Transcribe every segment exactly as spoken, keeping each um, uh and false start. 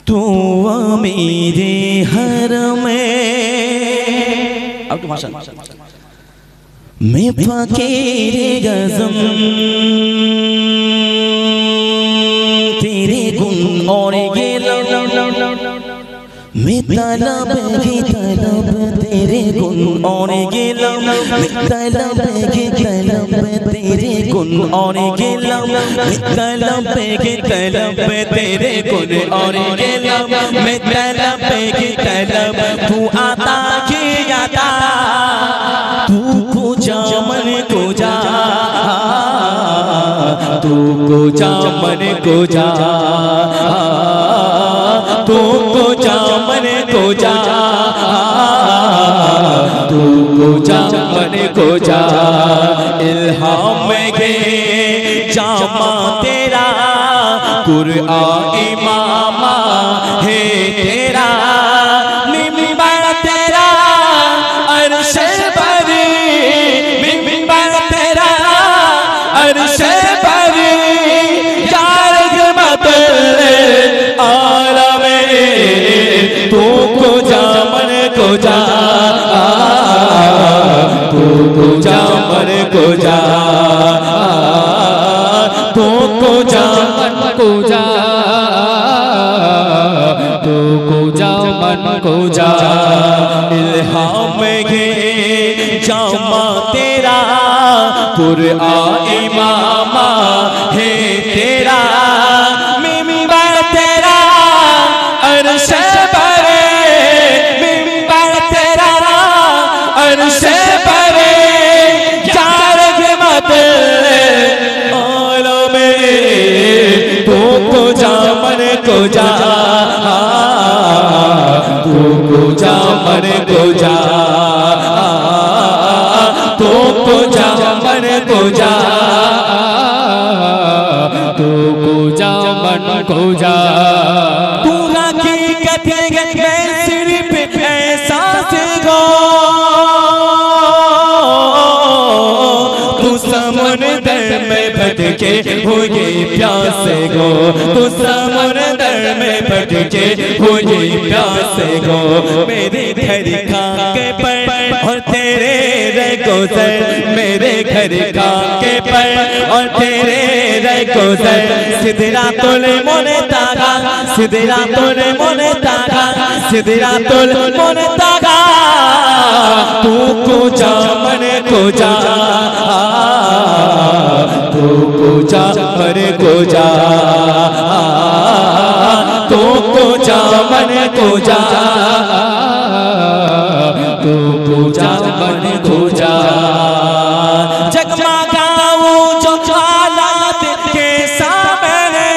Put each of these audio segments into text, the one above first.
तू मेरे हर में अब तो भाषा मैं फकीरे गज़म तेरे गुण और ये मैं तलब की तलब तेरे गुण और ये मैं तलब की तलब तेरे गुण और ये मैं तलब की तलब तेरे गुण और ये मैं तलब की तलब तू आता की आता तू को जा मन को जा तू को जा मन को जा तू को जा मन को जा तू को जा मन को जा इल्हाम के जामा तेरा कुरआन इमामा है तेरा मिंबर तेरा अर्श पर मिंबर तेरा अर्श पर यार मत आलमे तू को जा मन को जा तू को जा मन को जा तू को जा मन को जा तू को जा मन को जा इल्हाम के जामा तेरा कुरआन इमामा है तेरा मिंबर तेरा अर्श पर मिंबर तेरा अर्श पर यार मत आलमे तू को जा मन को जा तू को जा मन को जा तू को जा मन को जा तू को जा मन को जा तू हकीकत मैं सिर्फ एहसास गो तू समुंदर में भटके हुए प्यासे गो तू समुंदर में भटके हुए प्यासे गो मेरे घर खाके पर और तेरे रगोज़र मेरे घर खाके पर और तेरे रगोज़र सिदरातुल मुनतहा सिदरातुल मुनतहा सिदरातुल मुनतहा तू को जा मन को जा तू को जा मन को जा तू को जा मन को जा तू को जा मन को जा जगमगाऊं जो हालात के सामने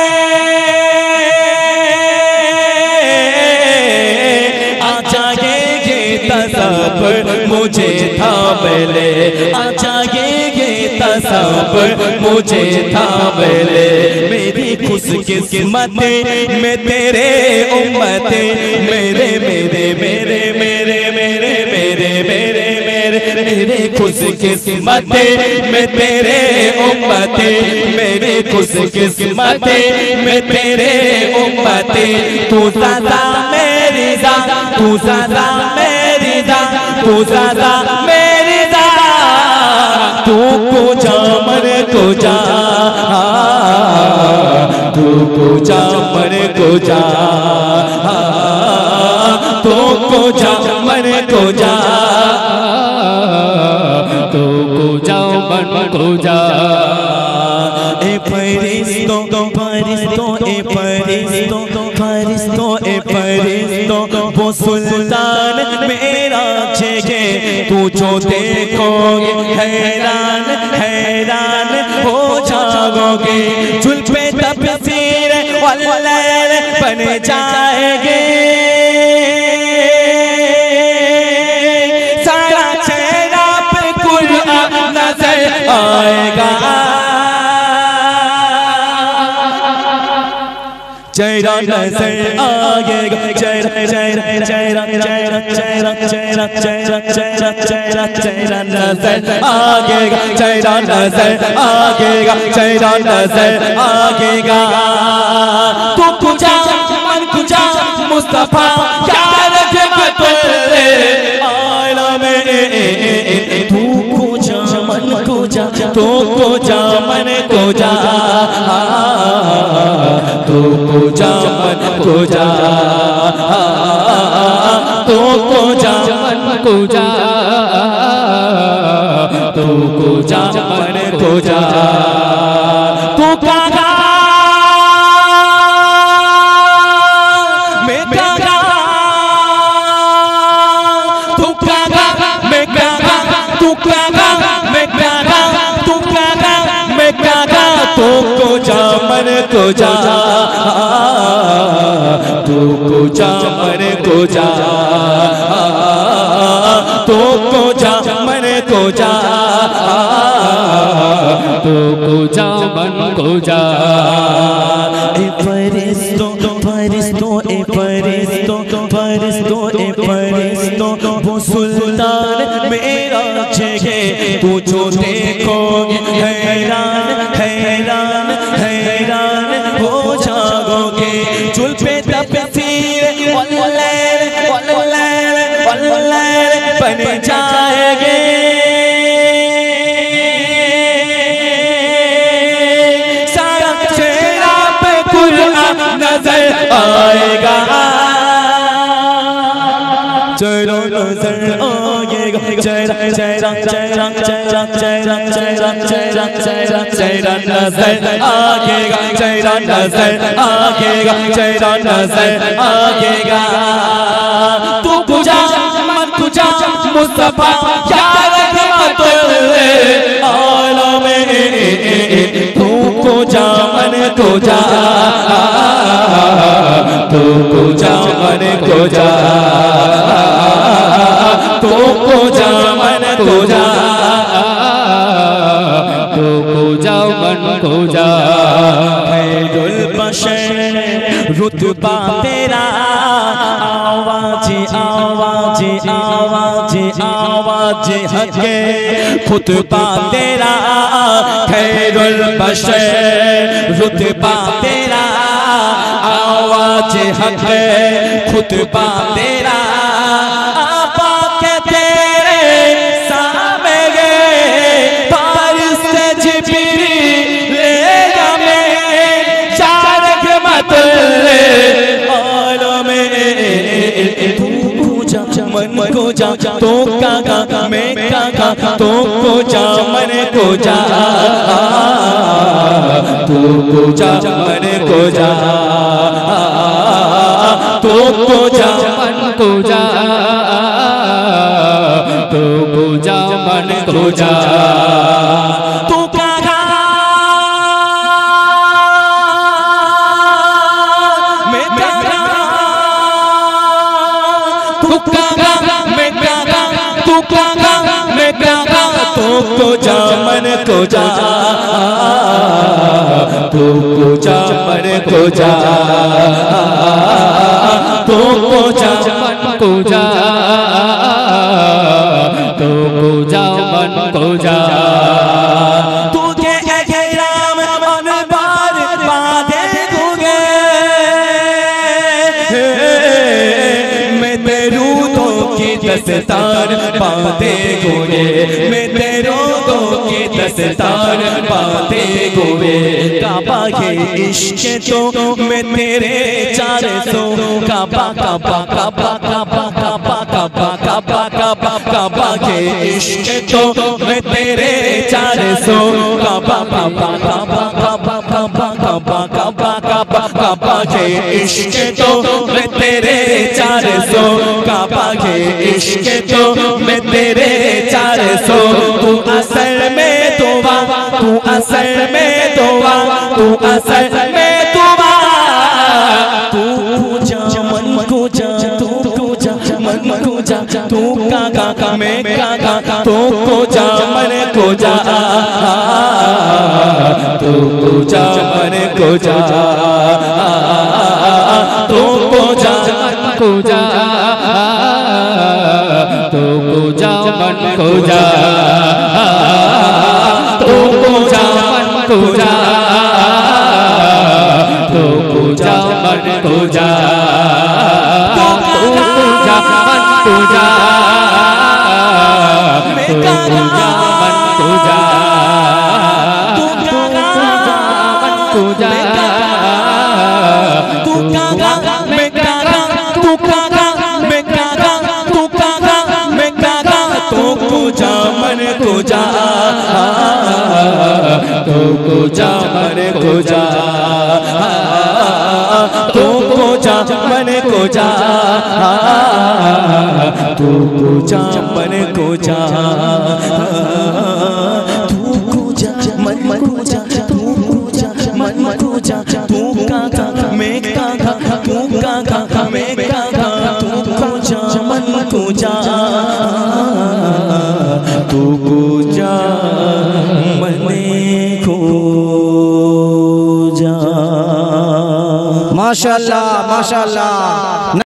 आ जाएंगे तसव्वुर मुझे थाम ले आ जाएंगे तसव्वुर मुझे थाम ले मेरी खुशकिस्मत में तेरे उम्मत मेरे मेरे मेरे मेरे मेरे मेरे मेरे मेरे मेरे खुशकिस्मत में तेरे उम्मत मेरे खुशकिस्मत में तेरे उम्मत तू ज़ादा मेरी ज़ादा तू ज़ादा मेरी ज़ादा तू ज़ादा मेरी ज़ादा तू को जा मन को जा तू को जा मन को जा तू को जा मन को जा तू को जा मन को जा ए फरिश्तों फरिश्तों ए फरिश्तों फरिश्तों ए फरिश्तों वो सुल्तान मेरा छेगे तू जो देखोगे हैरान हैरान हो जाओगे जुल्फे तफसीर वल्लैल बन जाएंगे सारा चेहरा पे कुरान नजर आएगा चेहरा नजर आएगा चेहरा चेहरा चेहरा चेहरा चेहरा चेहरा चेहरा चेहरा चेहरा चेहरा नजर आएगा चेहरा नजर आएगा चेहरा नजर आएगा तू कुछ मन कुछ मुस्तफा क्या रहमतुल आलमीन तू को जा मन को जा तू को जा मन को जा तू को जा मन को जा तू को जा मन को जा तू को जा मन को जा तू कागा मैं कागा तू कागा मैं कागा तू कागा मैं कागा तू कागा मैं कागा तू को जा मन को जा तू को जा मन को जा तू को जा मन को जा तू को जा मन को जा ए फरिश्तों फरिश्तों ए फरिश्तों फरिश्तों ए फरिश्तों वो सुल्तान मेरा जगह तू जो देखोगे हैरान हैरान हैरान हो जाओगे जुल्फे तपसीर वल्लैल वल्लैल वल्लैल बन जाएंगे सारा चेहरा पे कुरान नजर आएगा चेहरा नजर आएगा चेहरा चेहरा चेहरा चेहरा चेहरा चेहरा चेहरा चेहरा चेहरा नजर आएगा चेहरा नजर आएगा चेहरा नजर आएगा तू कुजा मन कुजा मुस्तफा क्या रहमतुल आलमीन तू को जा मन को जा तू को जा मन को जा तू को जा मन को जा तू को जा मन को जा खैरुल बशर रुतबा तेरा आवाज आवाज आवाज आवाज हक खुतबा तेरा खैरुल बशर रुतबा तेरा आवाज हक खुतबा तेरा आपा के तेरे सामने पारिस से जिब्रील लेगा में चार रहमतुल आलमीन तू को जा मन को जा तो कागा मैं कागा तो को जा मन को जा तू को जा मन को जा तू को जा मन को जा तू को जा मन को जा तू कागा मैं कागा तू कागा मैं कागा तू कागा मैं कागा तू को जा मन को जा तू को जा मन को जा तू को जा मन को जा तू को जा मन को जा तू के एहराम अनबार बादे दूंगे मैं तेरू तो की दस्तार बाते गोरे मैं तेरू तो की दस्तार बाते गोरे काबा के इश्क तो मैं तेरे चार सौ काबा काबा काबा काबा काबा काबा काबा काबा काबा के इश्क तो मैं तेरे चार सौ काबा काबा काबा काबा काबा काबा काबा काबा काबा के इश्क तो मैं तेरे चार सौ काबा के इश्क तो मैं तेरे चार सौ तू असल में तोबा तू असल में तोबा तू असल में तोबा तू जा मन को जा तू को जा मन को जा तू कागा मैं कागा तू को जा मन को जा तू को जा मन को जा तू को जा मन को जा तू को जा मन को जा तू को जा मन को जा तू को जा मन मन को जा, तू को जा मन को जा, तू को जा मन को जा, तू को जा मन को जा, तू कागा मैं कागा, तू कागा मैं कागा, तू कागा मैं कागा, तू को जा मन को जा, तू को जा मन को जा, तू को जा मन को जा, तू को जा मन को जा, तू को जा मन को जा, तू को जा मन को जा, तू कागा मैं कागा, तू कागा मैं कागा, तू को जा मन को जा, तू को जा मन को जा। माशाअल्लाह माशाअल्लाह।